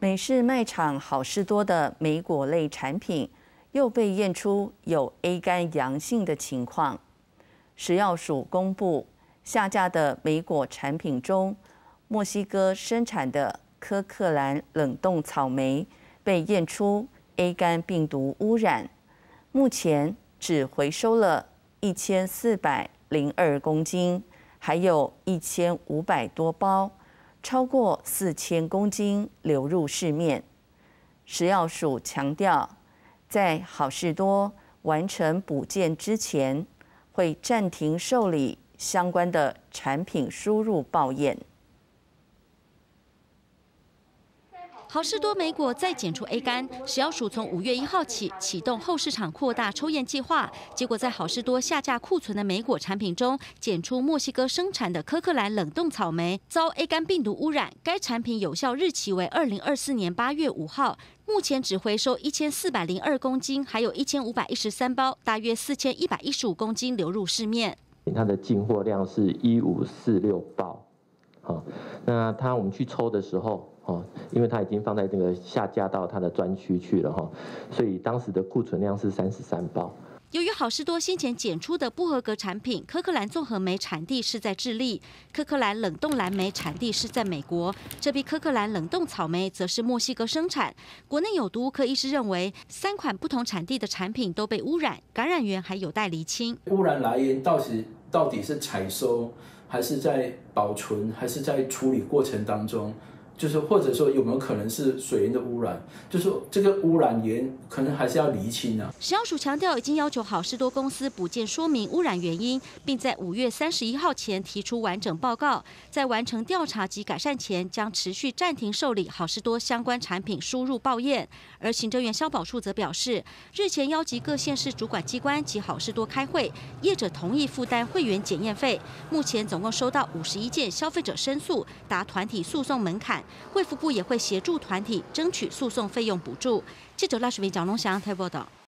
美式卖场好事多的莓果类产品又被验出有 A 肝阳性的情况。食药署公布，下架的莓果产品中，墨西哥生产的科克兰冷冻草莓被验出 A 肝病毒污染，目前只回收了1402公斤，还有1500多包。超过4000公斤流入市面。食药署强调，在好事多完成补件之前，会暂停受理相关的产品输入报验。 好事多莓果再检出 A 肝，食药署从5月1号起启动后市场扩大抽验计划，结果在好事多下架库存的莓果产品中，检出墨西哥生产的科克兰冷冻草莓遭 A 肝病毒污染，该产品有效日期为2024年8月5号，目前只回收1402公斤，还有1513包，大约4115公斤流入市面。 它的进货量是1546包，那我们去抽的时候。因为它已经放在这个下架到它的专区去了所以当时的库存量是33包。 由于好事多先前检出的不合格产品科克兰综合莓产地是在智利，科克兰冷冻蓝莓产地是在美国，这批科克兰冷冻草莓则是墨西哥生产。国内有毒物科医师认为，3款不同产地的产品都被污染，感染源还有待厘清。 污染来源到底是采收，还是在保存，还是在处理过程当中？就是或者说有没有可能是水源的污染？就是这个污染源可能还是要厘清啊。 食药署强调，已经要求好事多公司补件说明污染原因，并在5月31号前提出完整报告。在完成调查及改善前，将持续暂停受理好事多相关产品输入报验。而行政院消保处则表示，日前邀集各县市主管机关及好事多开会，业者同意负担会员检验费。目前总共收到51件消费者申诉，达团体诉讼门槛。卫福部也会协助团体争取诉讼费用补助。记者赖水平、蒋龙祥台报道。